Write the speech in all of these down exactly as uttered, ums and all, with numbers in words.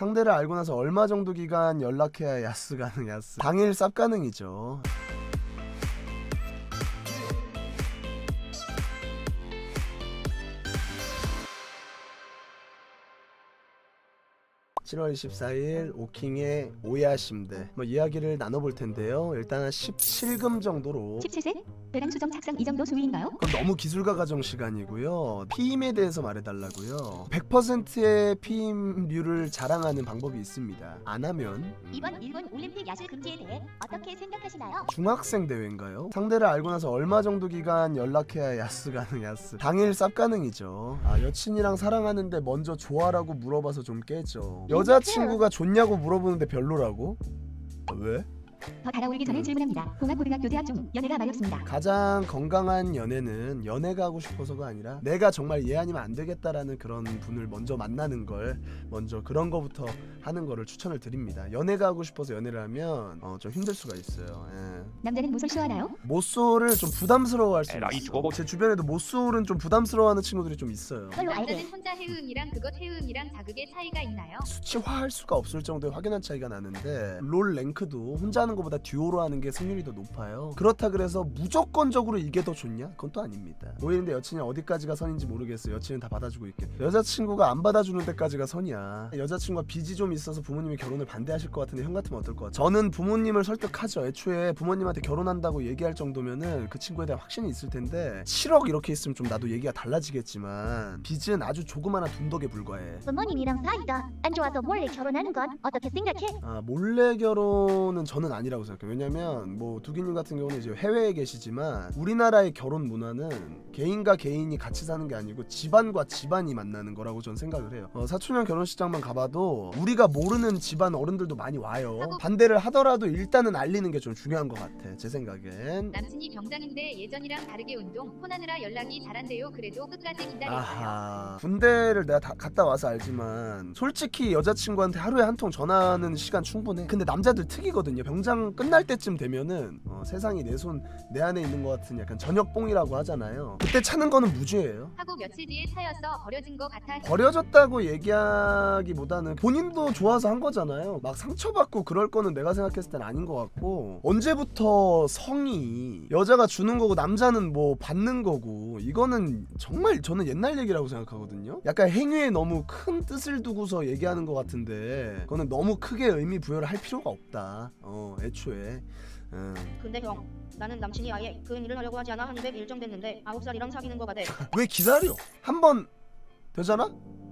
상대를 알고 나서 얼마 정도 기간 연락해야 야스 가능? 야스 당일 쌉 가능이죠. 칠월 이십사일 오킹의 오야심대 뭐 이야기를 나눠볼 텐데요. 일단 한 십칠 금 정도로 십칠 세? 배당 수정 착상 이 정도 수위인가요? 그건 너무 기술가 가정 시간이고요. 피임에 대해서 말해달라고요. 백 퍼센트의 피임률을 자랑하는 방법이 있습니다. 안 하면 음. 이번 일본 올림픽 야수 금지에 대해 어떻게 생각하시나요? 중학생 대회인가요? 상대를 알고 나서 얼마 정도 기간 연락해야 야스 가능? 야스 당일 쌉 가능이죠. 아, 여친이랑 사랑하는데 먼저 좋아라고 물어봐서 좀 깨죠. 여자친구가 좋냐고 물어보는데 별로라고? 아, 왜? 더 달아오르기 전에 질문합니다. 공학고등학교 재학 중 연애가 마렵습니다. 가장 건강한 연애는 연애가 하고 싶어서가 아니라 내가 정말 얘 아니면 안 되겠다라는 그런 분을 먼저 만나는 걸 먼저 그런 거부터 하는 거를 추천을 드립니다. 연애가 하고 싶어서 연애를 하면 어, 좀 힘들 수가 있어요. 예. 남자는 모쏠 싫어하나요? 모쏠을 좀 부담스러워할 수 있어요. 제 주변에도 모쏠은 좀 부담스러워하는 친구들이 좀 있어요. 남자는 혼자 해음이랑 그것 해음이랑 자극의 차이가 있나요? 수치화할 수가 없을 정도의 확연한 차이가 나는데 롤 랭크도 혼자 하는 것보다 듀오로 하는 게 승률이 더 높아요. 그렇다 그래서 무조건적으로 이게 더 좋냐? 그건 또 아닙니다. 오히려 여친이 어디까지가 선인지 모르겠어요. 여친은 다 받아주고 있겠네. 여자친구가 안 받아주는 데까지가 선이야. 여자친구가 빚이 좀 있어서 부모님이 결혼을 반대하실 것 같은데 형 같으면 어떨 것 같아? 저는 부모님을 설득하죠. 애초에 부모님한테 결혼한다고 얘기할 정도면은 그 친구에 대한 확신이 있을 텐데 칠억 이렇게 있으면 좀 나도 얘기가 달라지겠지만 빚은 아주 조그마한 둔덕에 불과해. 부모님이랑 사이가 안 좋아서 몰래 결혼하는 건 어떻게 생각해? 아, 몰래 결혼은 저는 아니라고 생각해요. 왜냐면 뭐 두기님 같은 경우는 이제 해외에 계시지만 우리나라의 결혼 문화는 개인과 개인이 같이 사는 게 아니고 집안과 집안이 만나는 거라고 저는 생각을 해요. 어, 사촌형 결혼식장만 가봐도 우리가 모르는 집안 어른들도 많이 와요. 반대를 하더라도 일단은 알리는 게 좀 중요한 것 같아. 제 생각엔. 남친이 병장인데 예전이랑 다르게 운동 혼하느라 연락이 잘 안 돼요. 그래도 끝까지 기다릴까요? 아하, 군대를 내가 다 갔다 와서 알지만 솔직히 여자친구한테 하루에 한 통 전화하는 시간 충분해. 근데 남자들 특이거든요. 병장 끝날 때쯤 되면은 어, 세상이 내 손 내 안에 있는 것 같은 약간 저녁뽕이라고 하잖아요. 그때 차는 거는 무죄예요. 하고 며칠 뒤에 차였어 버려진 거 같아. 버려졌다고 얘기하기보다는 본인도 좋아서 한 거잖아요. 막 상처받고 그럴 거는 내가 생각했을 땐 아닌 것 같고, 언제부터 성이 여자가 주는 거고 남자는 뭐 받는 거고, 이거는 정말 저는 옛날 얘기라고 생각하거든요. 약간 행위에 너무 큰 뜻을 두고서 얘기하는 것 같은데 그거는 너무 크게 의미 부여를 할 필요가 없다. 어 애초에. 음. 근데 형, 나는 남친이 아예 그 일을 하려고 하지 않아. 한 이백 일정 됐는데 아홉 살이랑 사귀는 거가 돼. 왜 기다려? 한 번 되잖아?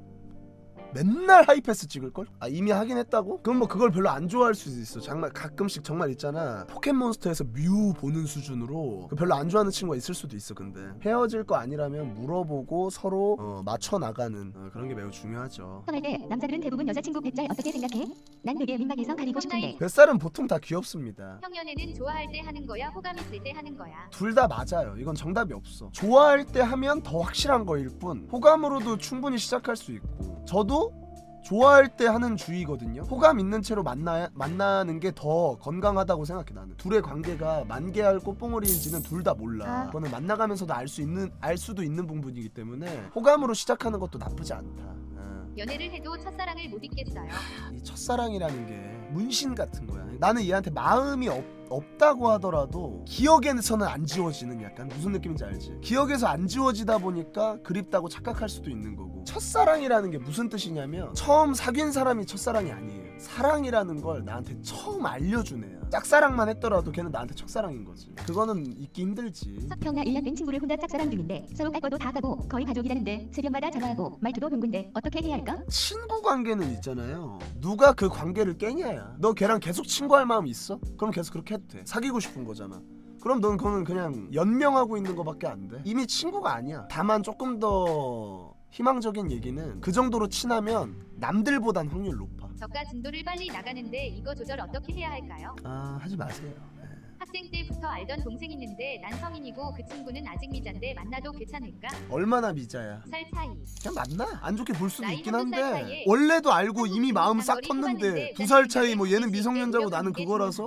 맨날 하이패스 찍을걸? 아 이미 하긴 했다고? 그럼 뭐 그걸 별로 안 좋아할 수도 있어. 정말 가끔씩 정말 있잖아, 포켓몬스터에서 뮤 보는 수준으로 별로 안 좋아하는 친구가 있을 수도 있어. 근데 헤어질 거 아니라면 물어보고 서로 어, 맞춰 나가는 어, 그런 게 매우 중요하죠. 성할 때 남자들은 대부분 여자친구 뱃살 어떻게 생각해? 난 되게 민망해서 가리고 싶은데. 뱃살은 보통 다 귀엽습니다. 형 연애는 좋아할 때 하는 거야 호감 있을 때 하는 거야? 둘 다 맞아요. 이건 정답이 없어. 좋아할 때 하면 더 확실한 거일 뿐, 호감으로도 충분히 시작할 수 있고, 저도 좋아할 때 하는 주의거든요. 호감 있는 채로 만나, 만나는 게 더 건강하다고 생각해. 나는 둘의 관계가 만개할 꽃봉오리인지는 둘 다 몰라. 아. 그거는 만나가면서도 알 수 있는 알 수도 있는 부분이기 때문에 호감으로 시작하는 것도 나쁘지 않다. 어. 연애를 해도 첫사랑을 못 잊겠어요. 이 첫사랑이라는 게 문신 같은 거야. 나는 얘한테 마음이 없, 없다고 하더라도 기억에서는 안 지워지는, 약간 무슨 느낌인지 알지? 기억에서 안 지워지다 보니까 그립다고 착각할 수도 있는 거고. 첫사랑이라는 게 무슨 뜻이냐면 처음 사귄 사람이 첫사랑이 아니에요. 사랑이라는 걸 나한테 처음 알려준 애야. 짝사랑만 했더라도 걔는 나한테 첫사랑인 거지. 그거는 잊기 힘들지. 형, 나 일 년 된 친구를 혼자 짝사랑 중인데 서로 갈 것도 다 가고 거의 가족이라는데 새벽마다 전화하고 말투도 둥근데 어떻게 해야 할까? 친구 관계는 있잖아요. 누가 그 관계를 깨냐야. 너 걔랑 계속 친구할 마음 있어? 그럼 계속 그렇게 해도 돼. 사귀고 싶은 거잖아. 그럼 넌 그거는 그냥 연명하고 있는 거밖에 안 돼. 이미 친구가 아니야. 다만 조금 더 희망적인 얘기는 그 정도로 친하면 남들보단 확률 높아. 저가 진도를 빨리 나가는데 이거 조절 어떻게 해야 할까요? 아 하지 마세요. 네. 학생 때부터 알던 동생 있는데 난 성인이고 그 친구는 아직 미자인데 만나도 괜찮을까? 얼마나 미자야? 살 차이. 그냥 만나. 안 좋게 볼 수도 나이 있긴 한두 살 한데 차이에 원래도 알고 이미 마음 싹 머리 텄는데 후반인데 두 살 차이 뭐 남자친구인데 얘는 미성년자고 우리가 나는 그게 그거라서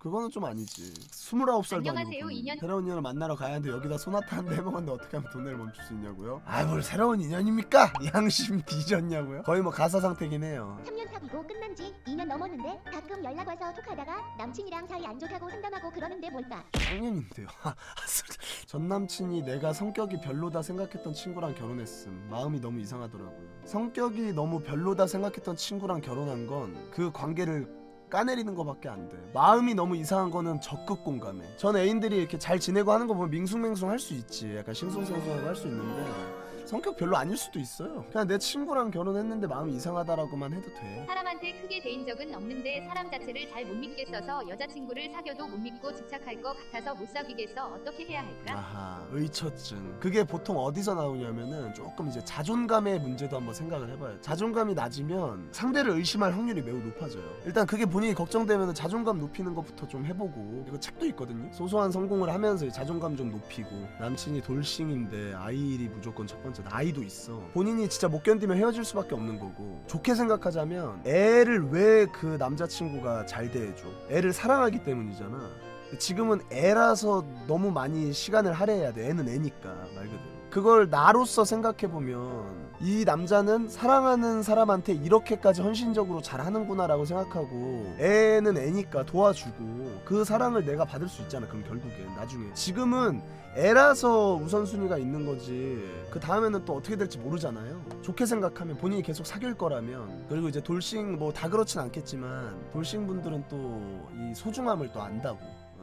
그거는 좀 아니지. 스물아홉 살도 안녕하세요, 아니고 이 년 새로운 인연을 만나러 가야 하는데 여기다 소나타 한 대 해먹었는데 어떻게 하면 돈을 멈출 수 있냐고요? 아 뭘 새로운 인연입니까? 양심 뒤졌냐고요? 거의 뭐 가사 상태긴 해요. 삼 년 사귀고 끝난 지 이 년 넘었는데 가끔 연락 와서 톡하다가 남친이랑 사이 안 좋다고 상담하고 그러는데 뭘까? 작년인데요. 전 남친이 내가 성격이 별로다 생각했던 친구랑 결혼했음. 마음이 너무 이상하더라고요. 성격이 너무 별로다 생각했던 친구랑 결혼한 건 그 관계를 까내리는 거밖에 안 돼. 마음이 너무 이상한 거는 적극 공감해. 전 애인들이 이렇게 잘 지내고 하는 거 보면 밍숭맹숭 할 수 있지. 약간 싱숭생숭하고 할 수 있는데 성격 별로 아닐 수도 있어요. 그냥 내 친구랑 결혼했는데 마음이 이상하다라고만 해도 돼. 사람한테 크게 대인 적은 없는데 사람 자체를 잘 못 믿겠어서 여자친구를 사귀어도 못 믿고 집착할 것 같아서 못 사귀겠어. 어떻게 해야 할까? 아하, 의처증. 그게 보통 어디서 나오냐면은 조금 이제 자존감의 문제도 한번 생각을 해봐요. 자존감이 낮으면 상대를 의심할 확률이 매우 높아져요. 일단 그게 본인이 걱정되면 자존감 높이는 것부터 좀 해보고. 이거 책도 있거든요. 소소한 성공을 하면서 자존감 좀 높이고. 남친이 돌싱인데 아이일이 무조건 첫 번째. 아이도 있어. 본인이 진짜 못 견디면 헤어질 수밖에 없는 거고. 좋게 생각하자면 애를 왜 그 남자친구가 잘 대해줘? 애를 사랑하기 때문이잖아. 지금은 애라서 너무 많이 시간을 할애해야 돼. 애는 애니까 말 그대로. 그걸 나로서 생각해보면 이 남자는 사랑하는 사람한테 이렇게까지 헌신적으로 잘하는구나 라고 생각하고 애는 애니까 도와주고 그 사랑을 내가 받을 수 있잖아. 그럼 결국엔 나중에. 지금은 애라서 우선순위가 있는 거지 그 다음에는 또 어떻게 될지 모르잖아요. 좋게 생각하면 본인이 계속 사귈 거라면. 그리고 이제 돌싱 뭐 다 그렇진 않겠지만 돌싱 분들은 또 이 소중함을 또 안다고.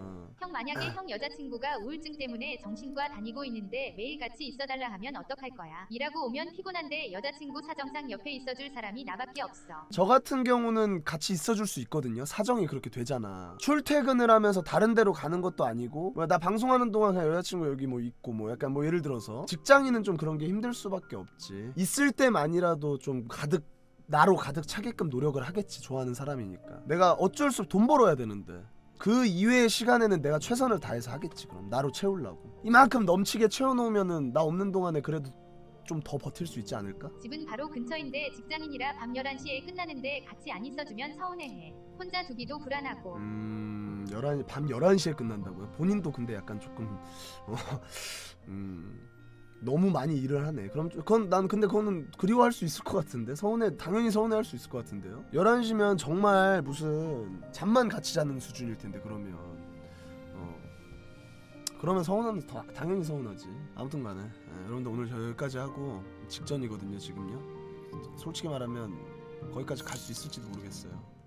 형 만약에 형 여자친구가 우울증 때문에 정신과 다니고 있는데 매일 같이 있어달라 하면 어떡할 거야? 일하고 오면 피곤한데 여자친구 사정상 옆에 있어줄 사람이 나밖에 없어. 저 같은 경우는 같이 있어줄 수 있거든요. 사정이 그렇게 되잖아. 출퇴근을 하면서 다른 데로 가는 것도 아니고 뭐 나 방송하는 동안 그냥 여자친구 여기 뭐 있고 뭐 약간 뭐 예를 들어서 직장인은 좀 그런 게 힘들 수밖에 없지. 있을 때만이라도 좀 가득 나로 가득 차게끔 노력을 하겠지. 좋아하는 사람이니까. 내가 어쩔 수 없이 돈 벌어야 되는데 그 이외의 시간에는 내가 최선을 다해서 하겠지. 그럼 나로 채우려고. 이만큼 넘치게 채워놓으면은 나 없는 동안에 그래도 좀 더 버틸 수 있지 않을까? 집은 바로 근처인데 직장인이라 밤 열한 시에 끝나는데 같이 안 있어주면 서운해해. 혼자 두기도 불안하고. 음... 열한 밤 열한 시에 끝난다고요? 본인도 근데 약간 조금 어, 음... 너무 많이 일을 하네. 그럼 그건 난 근데 그거는 그리워할 수 있을 것 같은데. 서운해 당연히 서운해할 수 있을 것 같은데요. 열한 시면 정말 무슨 잠만 같이 자는 수준일 텐데 그러면 어 그러면 서운하면 더 당연히 서운하지. 아무튼간에 예, 여러분들 오늘 저 여기까지 하고 직전이거든요 지금요. 솔직히 말하면 거기까지 갈 수 있을지도 모르겠어요.